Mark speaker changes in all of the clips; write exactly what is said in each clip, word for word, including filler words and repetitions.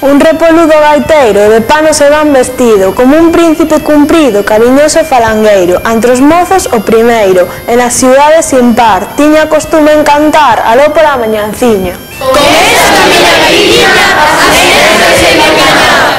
Speaker 1: Un repoludo gaiteiro, de pano se van vestido, como un príncipe cumprido, cariñoso e falangueiro, ante os mozos o primeiro, e nas ciudades sin par, tiña costume en cantar, aló pola mañanciña.
Speaker 2: Con esta miña gaitiña, as nenas se engañar.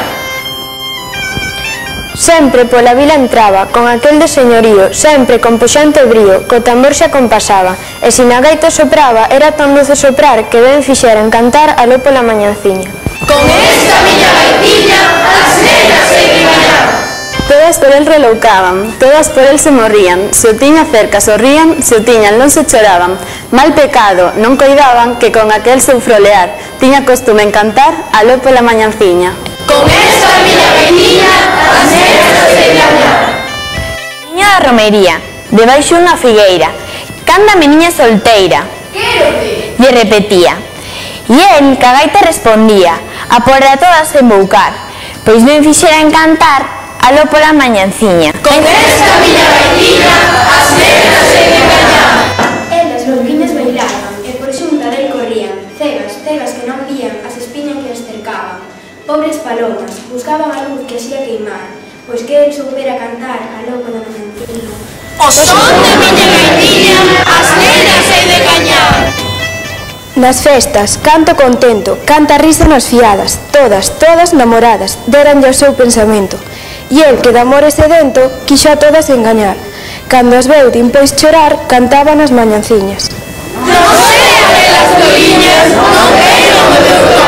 Speaker 1: Sempre pola vila entraba, con aquel de señorío, sempre con puxante brío, co tambor xa compasaba, e se na gaita sopraba, era tan doce soprar que ben fixera en cantar aló pola mañanciña.
Speaker 2: Con esta miña gaitiña, as nenas se engañar.
Speaker 3: Todas por el reloucaban, todas por el se morrían, se o tiña cerca sorrían, se o tiñan non se choraban. Mal pecado, non coidaban que con aquel seu frolear, tiña costume en cantar aló pola mañanciña.
Speaker 2: Con esta miña gaitiña, as nenas se engañar.
Speaker 3: Niña da romería, debaixo unha figueira, canda meniña solteira.
Speaker 2: Quérote.
Speaker 3: Lle repetía. E el, ca gaita respondía, a por a todas emboucar, pois ben fixera en cantar aló pola mañanciña.
Speaker 2: Con esta miña gaitiña, as nenas se engañar.
Speaker 4: Elas louquiñas bailaban, e por xunta del corrían, cegas, cegas que non vían as espiñas que as cercaban. Pobres palomas, buscaban a luz que asía queimar, pois que el soubera cantar aló pola mañanciña.
Speaker 2: O son de miña gaitiña, as nenas se engañar.
Speaker 1: Nas festas, canto contento, canta risa nas fiadas, todas, todas namoradas, deranlle o seu pensamento. E el, que de amores sedento, quixo a todas engañar. Cando as veu dimpois chorar, cantaba nas mañanciñas.
Speaker 2: Non sean elas coriñas, non quero o meu